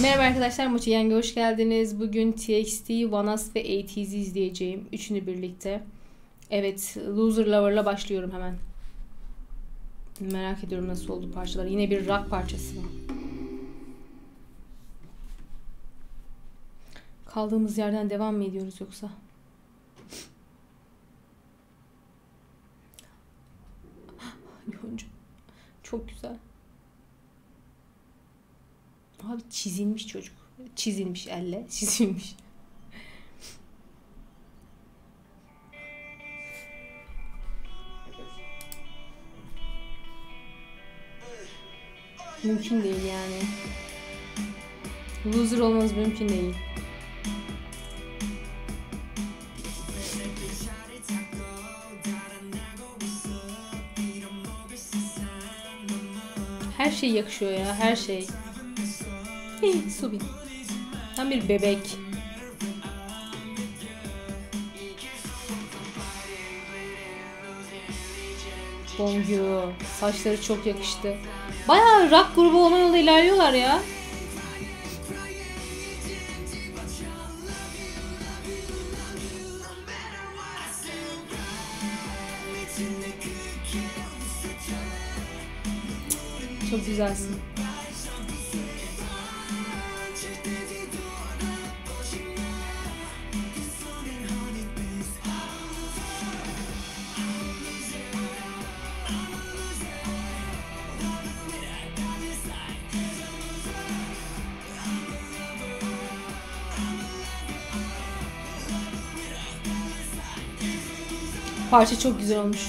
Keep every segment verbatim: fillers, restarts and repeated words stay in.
Merhaba arkadaşlar, Mochi Yenge hoş geldiniz. Bugün T X T, ONEUS ve A T Z izleyeceğim. Üçünü birlikte. Evet, Loser Lover'la başlıyorum hemen. Merak ediyorum nasıl oldu parçalar. Yine bir rock parçası mı? Kaldığımız yerden devam mı ediyoruz yoksa? Yonca. Çok güzel. Abi çizilmiş çocuk. Çizilmiş elle. Çizilmiş. Mümkün değil yani. Loser olmanız mümkün değil. Her şey yakışıyor ya, her şey. Hey, Subi. Tam bir bebek. Bongyu. Saçları çok yakıştı. Bayağı rock grubu olma yolunda ilerliyorlar ya. Çok güzelsin. Parça çok güzel olmuş.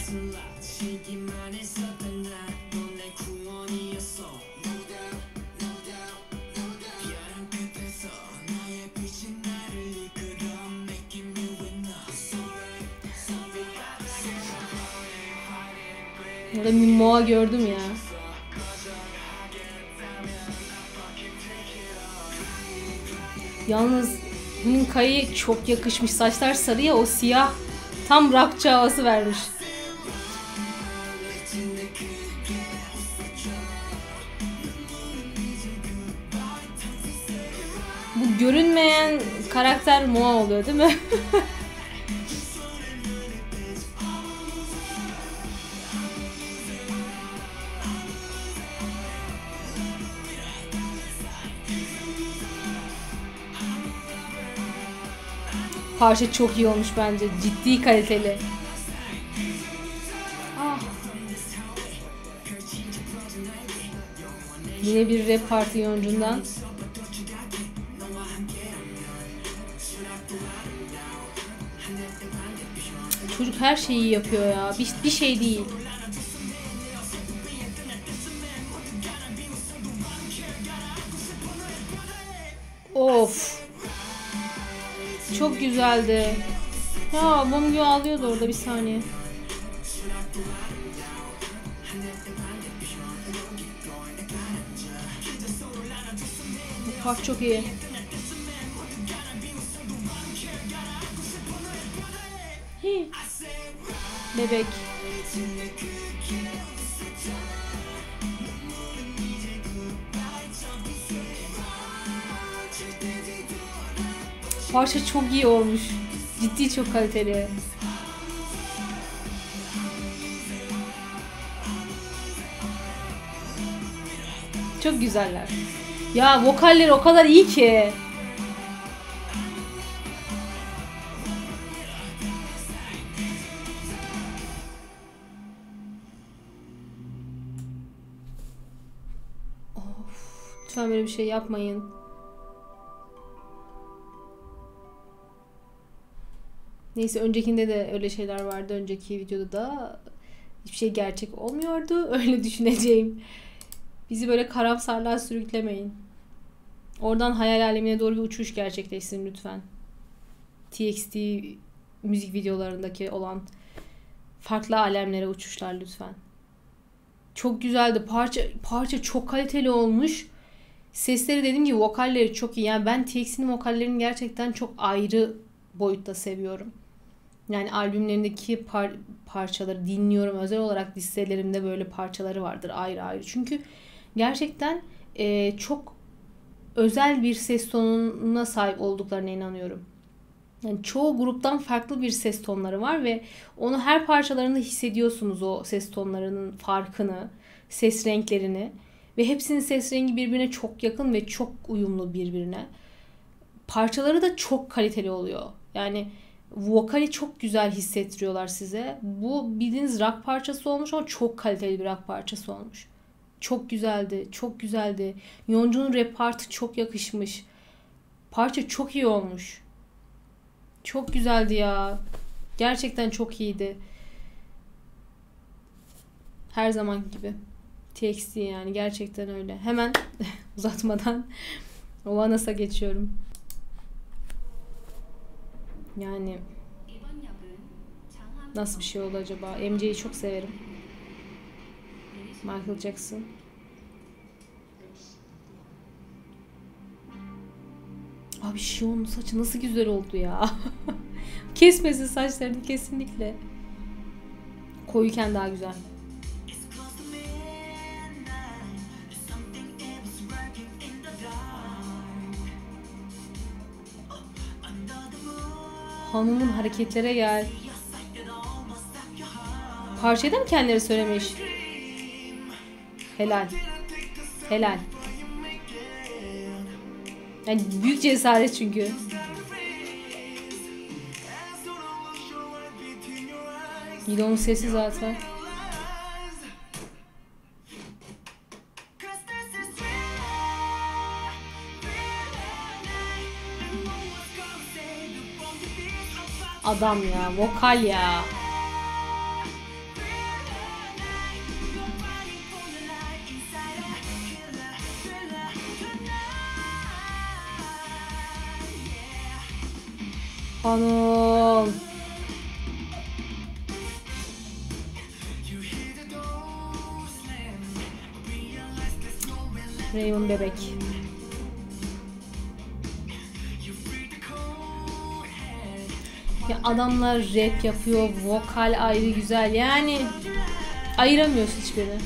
Burada Mimoa gördüm ya. Yalnız Minka'ya çok yakışmış. Saçlar sarı ya, o siyah tam rockçı havası vermiş. Bu görünmeyen karakter Moa oluyor değil mi? Parça çok iyi olmuş bence. Ciddi kaliteli. Ah. Yine bir rap parti yoncundan. Çocuk her şeyi yapıyor ya. Bir, bir şey değil. Of. Çok güzeldi. Ya Bongyu ağlıyordu orada bir saniye. Bu part çok iyi. Hi. Bebek. Parça çok iyi olmuş. Ciddi çok kaliteli. Çok güzeller. Ya vokalleri o kadar iyi ki. Of, lütfen böyle bir şey yapmayın. Neyse, öncekinde de öyle şeyler vardı. Önceki videoda da hiçbir şey gerçek olmuyordu. Öyle düşüneceğim. Bizi böyle karamsarlığa sürüklemeyin. Oradan hayal alemine doğru bir uçuş gerçekleşsin lütfen. T X T müzik videolarındaki olan farklı alemlere uçuşlar lütfen. Çok güzeldi. Parça parça çok kaliteli olmuş. Sesleri, dediğim gibi, vokalleri çok iyi. Yani ben T X T'nin vokallerini gerçekten çok ayrı boyutta seviyorum. Yani albümlerindeki par parçaları dinliyorum. Özel olarak listelerimde böyle parçaları vardır ayrı ayrı. Çünkü gerçekten e, çok özel bir ses tonuna sahip olduklarına inanıyorum. Yani çoğu gruptan farklı bir ses tonları var ve onu her parçalarında hissediyorsunuz, o ses tonlarının farkını, ses renklerini ve hepsinin ses rengi birbirine çok yakın ve çok uyumlu birbirine. Parçaları da çok kaliteli oluyor. Yani vokali çok güzel hissettiriyorlar size. Bu bildiğiniz rock parçası olmuş ama çok kaliteli bir rock parçası olmuş. Çok güzeldi, çok güzeldi. Yoncu'nun rap partı çok yakışmış. Parça çok iyi olmuş. Çok güzeldi ya. Gerçekten çok iyiydi. Her zaman gibi. T X T yani, gerçekten öyle. Hemen uzatmadan Oanas'a geçiyorum. Yani nasıl bir şey oldu acaba? M J'yi çok severim. Michael Jackson. Abi Shion'un saçı nasıl güzel oldu ya. Kesmesin saçlarını kesinlikle. Koyuken daha güzel. Hanımın hareketlere gel. Parçayı da mı kendileri söylemiş? Helal. Helal. Yani büyük cesaret çünkü. Yidon'un sesi zaten. Adam ya, vokal ya. Hanım. Raven bebek. Ya adamlar rap yapıyor, vokal ayrı güzel. Yani ayıramıyorsun hiçbirini.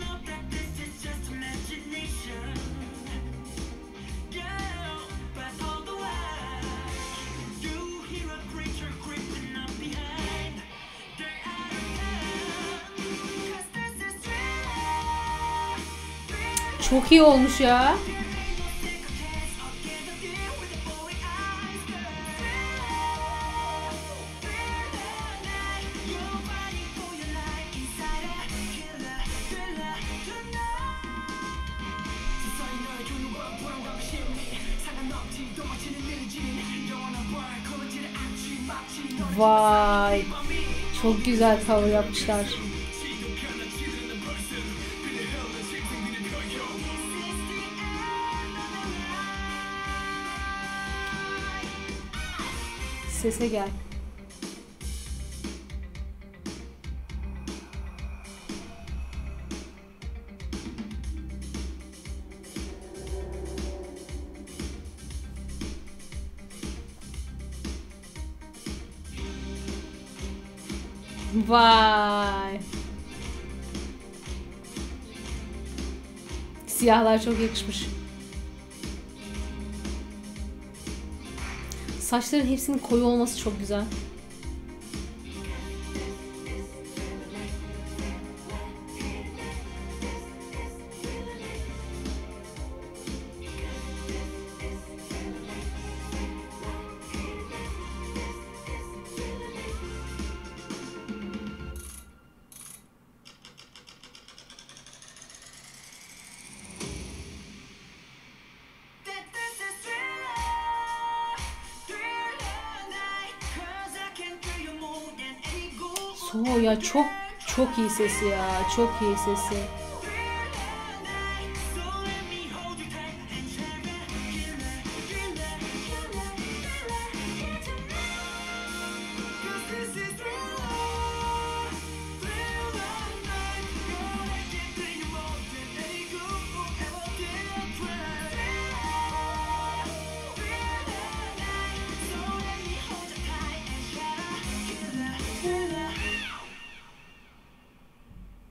Çok iyi olmuş ya. Vay. Çok güzel cover yapmışlar. Sese gel. Vay. Siyahlar çok yakışmış. Saçların hepsinin koyu olması çok güzel. So ya çok çok iyi sesi ya. Çok iyi sesi.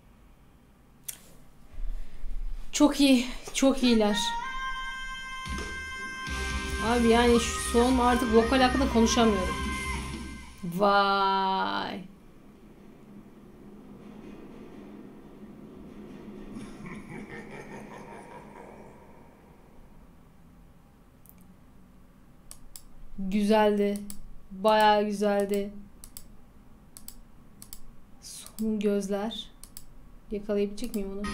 Çok iyi. Çok iyiler. Abi yani şu son artık vokal hakkında konuşamıyorum. Vay. Güzeldi. Bayağı güzeldi. Son gözler. Yakalayabilecek miyim onu?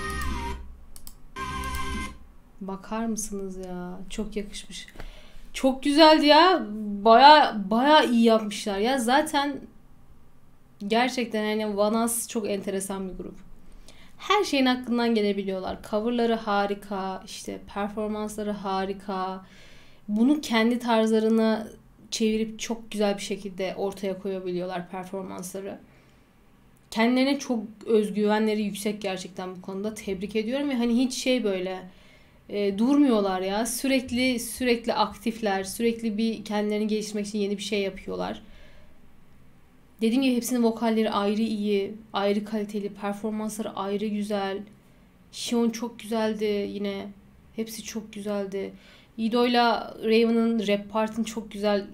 Bakar mısınız ya? Çok yakışmış. Çok güzeldi ya. Baya baya iyi yapmışlar ya. Zaten gerçekten hani Vanas çok enteresan bir grup. Her şeyin hakkından gelebiliyorlar. Coverları harika, işte performansları harika. Bunu kendi tarzlarına çevirip çok güzel bir şekilde ortaya koyabiliyorlar performansları. Kendilerine çok özgüvenleri yüksek gerçekten bu konuda. Tebrik ediyorum ve hani hiç şey böyle e, durmuyorlar ya. Sürekli sürekli aktifler. Sürekli bir kendilerini geliştirmek için yeni bir şey yapıyorlar. Dediğim gibi hepsinin vokalleri ayrı iyi, ayrı kaliteli, performansları ayrı güzel. Xion çok güzeldi yine. Hepsi çok güzeldi. İdo'yla Raven'ın rap partını çok güzel,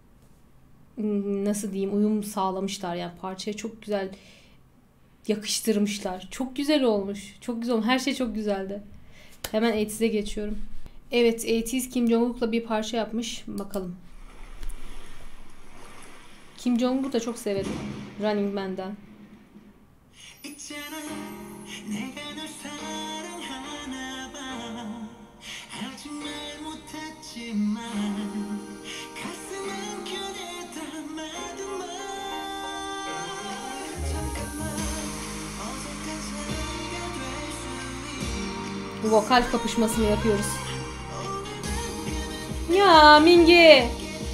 nasıl diyeyim, uyum sağlamışlar. Yani parçaya çok güzel yakıştırmışlar. Çok güzel olmuş. Çok güzel olmuş. Her şey çok güzeldi. Hemen sekiz'e geçiyorum. Evet, sekiz Kim Jong-uk'la bir parça yapmış. Bakalım. Kim Jong-uk'u da çok severim. Running Man'den. Vokal kapışmasını yapıyoruz. Ya Mingi.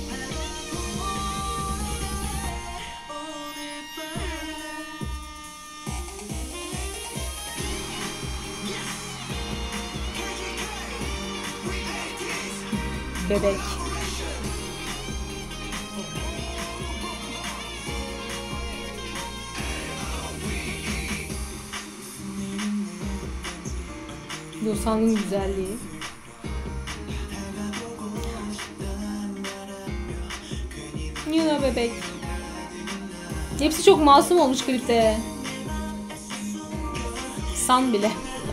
Bebek. Yosan'ın güzelliği. Yine bebek. Hepsi çok masum olmuş klipte. San bile.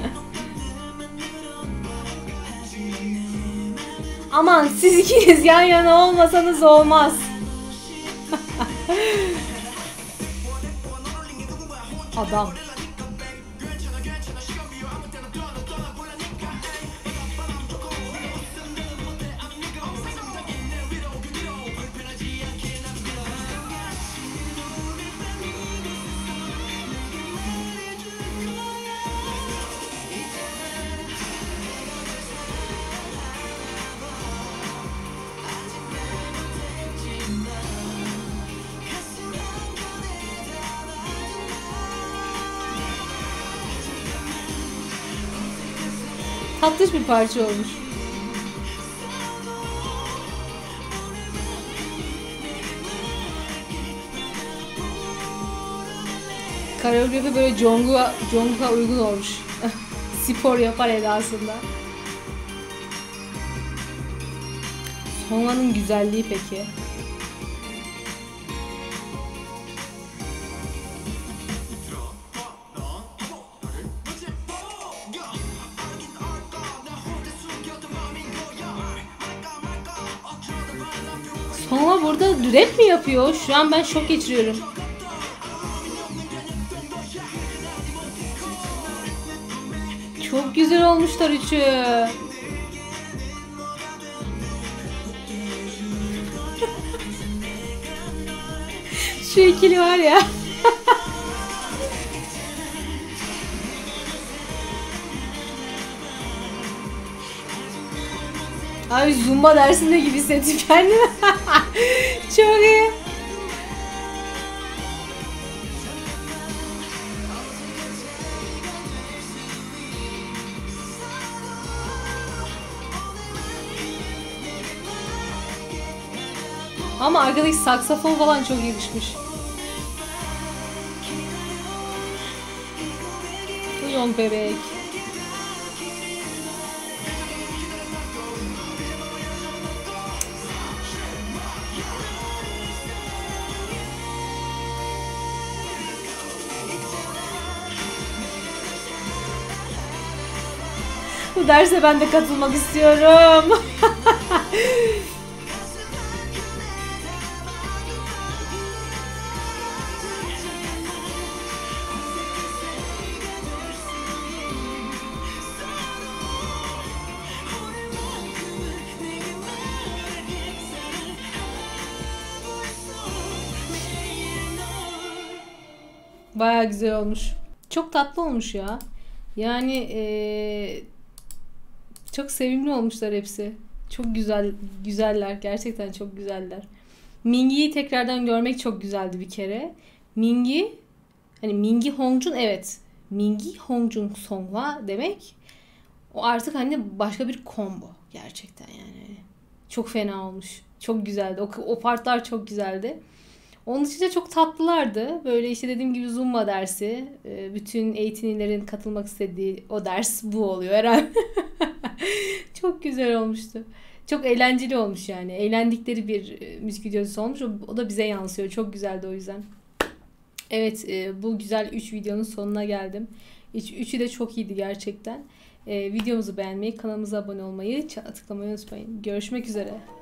Aman siz ikiniz yan yana olmasanız olmaz. Adam. Tatlış bir parça olmuş. Koreografi böyle Jungkook'a Jungkook'a uygun olmuş. Spor yapar edasında. Songa'nın güzelliği peki. Songa burada rap mi yapıyor? Şu an ben şok geçiriyorum. Çok güzel olmuşlar üçü. Şu ikili var ya. Abi Zumba dersinde gibi hissettim kendimi. Çok iyi. Ama arkadaki saksafon falan çok yakışmış. Uyan bebek. Bu derse ben de katılmak istiyorum. Bayağı güzel olmuş. Çok tatlı olmuş ya. Yani ee, çok sevimli olmuşlar hepsi. Çok güzel, güzeller. Gerçekten çok güzeller. Mingi'yi tekrardan görmek çok güzeldi bir kere. Mingi, hani Mingi Hongjun, evet. Mingi Hongjun Songhwa demek. O artık hani başka bir combo. Gerçekten yani. Çok fena olmuş. Çok güzeldi. O, o partlar çok güzeldi. Onun dışında çok tatlılardı. Böyle işte dediğim gibi Zumba dersi. Bütün eğitimlilerin katılmak istediği o ders bu oluyor herhalde. Çok güzel olmuştu. Çok eğlenceli olmuş yani. Eğlendikleri bir müzik videosu olmuş. O da bize yansıyor. Çok güzeldi o yüzden. Evet, bu güzel üç videonun sonuna geldim. Üçü de çok iyiydi gerçekten. Videomuzu beğenmeyi, kanalımıza abone olmayı, tıklamayı unutmayın. Görüşmek üzere.